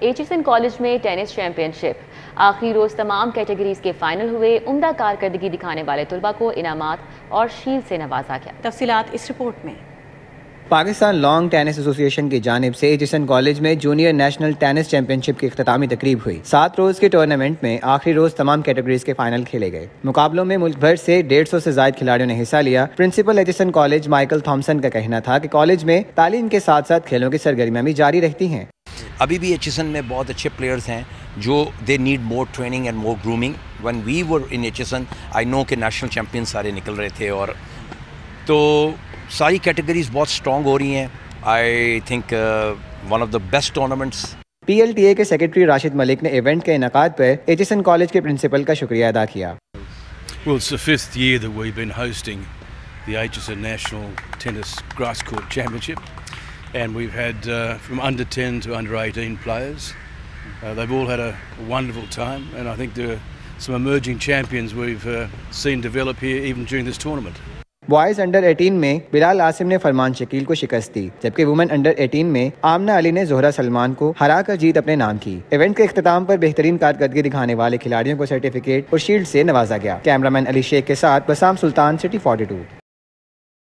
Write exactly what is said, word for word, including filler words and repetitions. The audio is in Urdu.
ایچسن کالج میں ٹینس چیمپئن شپ آخری روز تمام کیٹیگریز کے فائنل ہوئے. عمدہ کارکردگی دکھانے والے طلباء کو انعامات اور شیلڈ سے نوازا گیا. تفصیلات اس رپورٹ میں. پاکستان لانگ ٹینس ایسوسی ایشن کی جانب سے ایچسن کالج میں junior national tennis championship کی اختتامی تقریب ہوئی. سات روز کے ٹورنامنٹ میں آخری روز تمام کیٹیگریز کے فائنل کھیلے گئے. مقابلوں میں ملک بھر سے ڈیڑھ سو سے زائد کھلاڑیوں نے حصہ لیا. Principal Aitchison College Michael Thomson کا کہنا تھا کہ کالج میں تعلیم کے ساتھ ساتھ کھیلوں کی سرگرمیاں بھی جاری رہتی ہیں. ابھی بھی ایچسن میں بہت اچھے پلیئرز ہیں جو دے need more training and more grooming. When we were in Aitchison I know کہ نیشنل چیمپئن سارے نکل رہے تھے اور تو ساری کیٹیگریز بہت اسٹرانگ ہو رہی ہیں. I think uh, one of the best tournaments. P L T A کے سیکرٹری راشد ملک نے ایونٹ کے انعقاد پر ایچسن کالج کے پرنسپل کا شکریہ ادا کیا. Well, it's the fifth year that we've been hosting the Aitchison National Tennis Grass Court Championship, and we've had uh, from under ten to under eighteen players. Uh, they've all had a wonderful time, and I think there are some emerging champions we've uh, seen develop here even during this tournament. Boys under eighteen میں بلال عاصم نے فرمان شکیل کو شکست دی، جبکہ وومن انڈر ایٹین میں آمنہ علی نے زہرہ سلمان کو ہرا کر جیت اپنے نام کی. ایونٹ کے اختتام پر بہترین کارکردگی دکھانے والے کھلاڑیوں کو سرٹیفکیٹ اور شیلڈ سے نوازا گیا. کیمرہ مین علی شیخ کے ساتھ Bassam Sultan, sixty forty to.